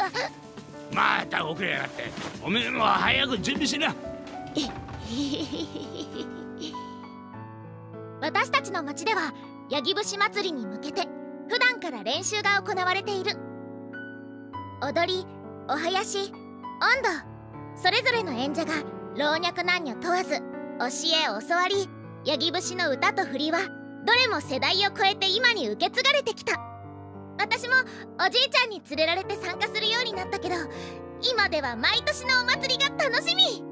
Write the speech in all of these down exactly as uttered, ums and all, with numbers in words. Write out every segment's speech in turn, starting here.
また遅れやがって。おめえも早く準備しな。 私たちの町ではヤギ節祭りに向けて普段から練習が行われている。踊り、お囃子、音頭、それぞれの演者が老若男女問わず教え教わり、ヤギ節の歌と振りはどれも世代を超えて今に受け継がれてきた。私もおじいちゃんに連れられて参加するようになったけど、今では毎年のお祭りが楽しみ。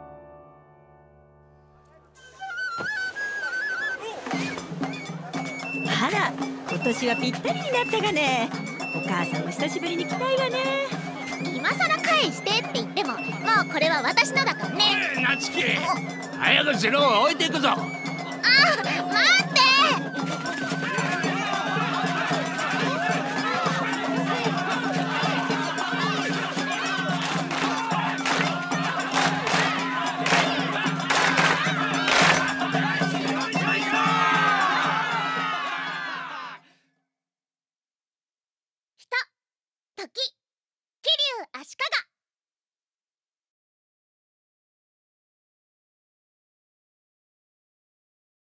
あら、今年はぴったりになったがね。お母さんも久しぶりに来たいわね。 今さら返してって言っても、もうこれは私のだからね。 おい、夏希、早く城を置いていくぞ。 あ、待って。人、時、桐生足利。